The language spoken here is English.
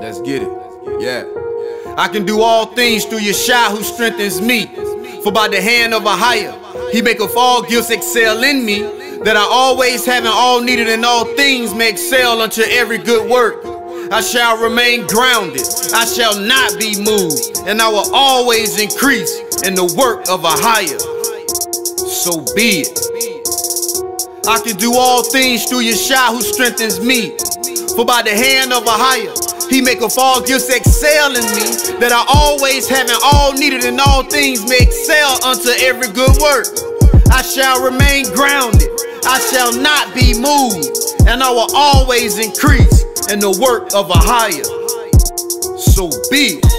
Let's get it. Yeah. I can do all things through Yeshua who strengthens me. For by the hand of a higher, he maketh all gifts excel in me, that I always having all needed in all things may excel unto every good work. I shall remain grounded, I shall not be moved, and I will always increase in the work of a higher. So be it. I can do all things through Yeshua who strengthens me. For by the hand of a higher, he maketh all gifts excel in me, that I always having all needed in all things may excel unto every good work. I shall remain grounded, I shall not be moved, and I will always increase in the work of a higher. So be it.